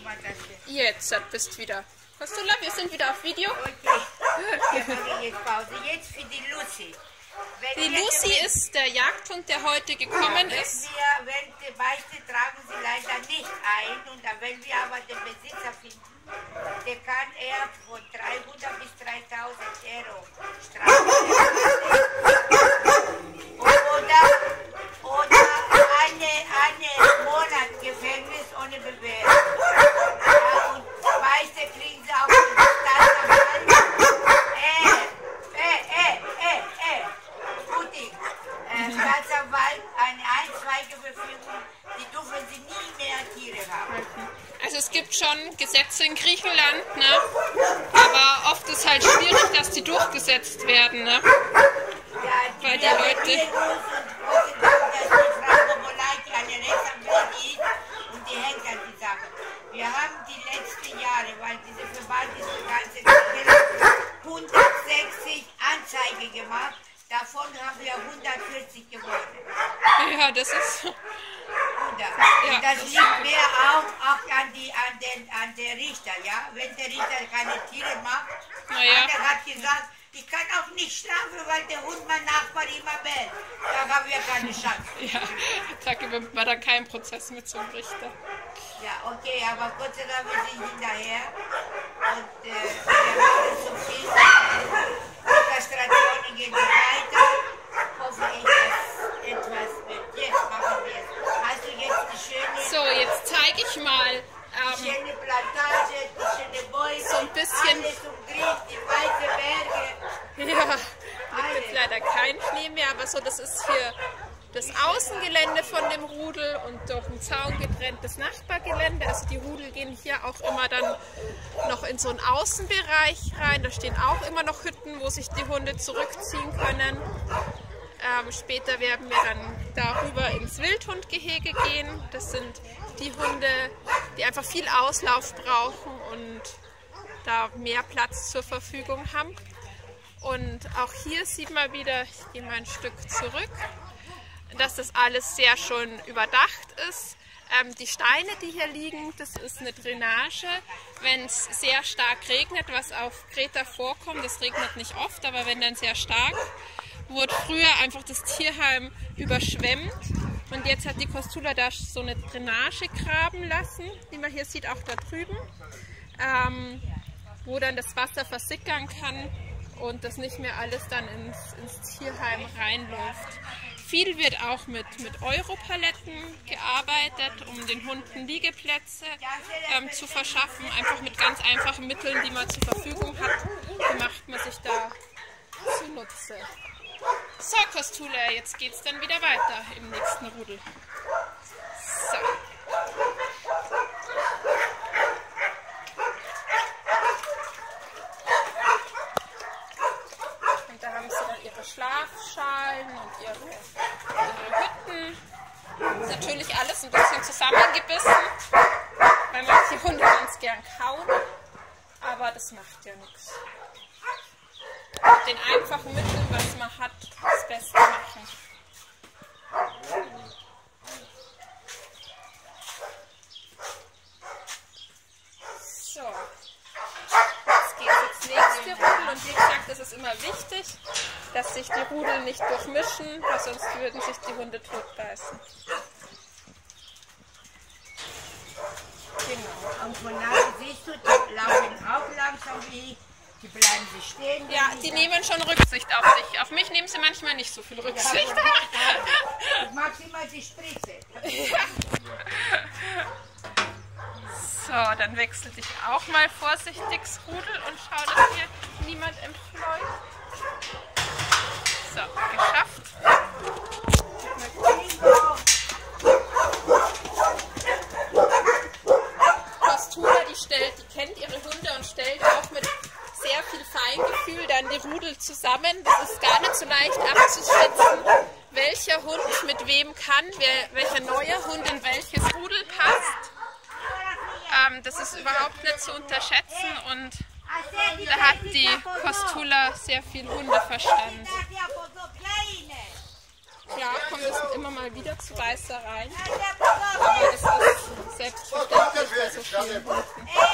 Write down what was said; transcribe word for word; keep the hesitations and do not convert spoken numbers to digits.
Jetzt bist du wieder. Costula, wir sind wieder auf Video. Okay, wir machen jetzt Pause. Jetzt für die Lucy. Wenn Die wir, Lucy wenn, ist der Jagdhund, der heute gekommen wenn ist. Wir, wenn die meisten tragen sie leider nicht ein. Und dann, wenn wir aber den Besitzer finden, der kann er von dreihundert bis dreitausend Euro strafen. Oder, oder eine, eine Monat Gefängnis ohne Bewährung. Ja, und meiste kriegen sie auch den Staatsanwalt. Äh, äh, äh, äh, äh, Putin. Äh, Staatsanwalt, eine einstweilige Verfügung, die dürfen sie nie mehr Tiere haben. Also es gibt schon Gesetze in Griechenland, ne? Aber oft ist halt schwierig, dass die durchgesetzt werden, ne? Ja, die Weil die Leute... Und die hängt an die Sache. Wir haben die letzten Jahre, weil diese Verband ist die ganze Gesellschaft, hundertsechzig Anzeigen gemacht. Davon haben wir hundertvierzig gewonnen. Ja, das ist... hundert. Ja, Und das das liegt mehr auch, auch an, die, an, den, an der Richter. Ja? Wenn der Richter keine Tiere macht, Naja. der hat gesagt, ich kann auch nicht strafen, weil der Hund mein Nachbar immer bellt. Da haben wir keine Chance. Ja, da gewinnt man dann keinen Prozess mit so einem Richter. Ja, okay, aber Gott sei Dank, wir sind hinterher. Und äh, wir machen so viel. Die Kastrationen gehen weiter. Hoffe ich, dass etwas wird. Jetzt machen wir es. Hast du jetzt die schöne, So, jetzt zeige ich mal die ähm, schöne Plantage, die schöne Bäume, so ein bisschen- alles umgriff, die weißen Berge. ja, liegt jetzt leider kein Schnee mehr, aber so, das ist hier das Außengelände von dem Rudel und durch den Zaun getrennt das Nachbargelände. Also die Rudel gehen hier auch immer dann noch in so einen Außenbereich rein. Da stehen auch immer noch Hütten, wo sich die Hunde zurückziehen können. Ähm, später werden wir dann darüber ins Wildhundgehege gehen. Das sind die Hunde, die einfach viel Auslauf brauchen und da mehr Platz zur Verfügung haben. Und auch hier sieht man wieder, ich gehe mal ein Stück zurück, dass das alles sehr schön überdacht ist. Ähm, die Steine, die hier liegen, das ist eine Drainage. Wenn es sehr stark regnet, was auf Kreta vorkommt, das regnet nicht oft, aber wenn dann sehr stark, wurde früher einfach das Tierheim überschwemmt. Und jetzt hat die Costula da so eine Drainage graben lassen, die man hier sieht, auch da drüben, ähm, wo dann das Wasser versickern kann und das nicht mehr alles dann ins, ins Tierheim reinläuft. Viel wird auch mit, mit Europaletten gearbeitet, um den Hunden Liegeplätze ähm, zu verschaffen. Einfach mit ganz einfachen Mitteln, die man zur Verfügung hat, die macht man sich da zunutze. So, Costula, jetzt geht's dann wieder weiter im nächsten Rudel. So. Und da haben sie dann ihre Schlafschalen und ihre, ihre Hütten. Natürlich alles ein bisschen zusammengebissen, weil manche Hunde ganz gern kauen, aber das macht ja nichts. Mit den einfachen Mitteln, was man hat, das Beste machen. So, jetzt geht es ins nächste Rudel und wie gesagt, es ist immer wichtig, dass sich die Rudel nicht durchmischen, weil sonst würden sich die Hunde totbeißen. Genau. Und von daher siehst du, die laufen auch langsam wie, die bleiben sie stehen. Ja, die nehmen schon Rücksicht auf sich. Auf mich nehmen sie manchmal nicht so viel Rücksicht. Ich mag immer die Spritze. So, dann wechselte ich auch mal vorsichtig das Rudel und schaue, dass hier niemand entfleucht. So, geschafft. Costula, die stellt, die kennt ihre Hunde und stellt auch mit sehr viel Feingefühl dann die Rudel zusammen. Das ist gar nicht so leicht abzuschätzen, welcher Hund mit wem kann, wer, welcher neue Hund in welches Rudel passt. Ähm, das ist überhaupt nicht zu unterschätzen und da hat die Costula sehr viel Hundeverstand. Klar kommt es immer mal wieder zu Beißereien, aber das ist selbstverständlich, so viel.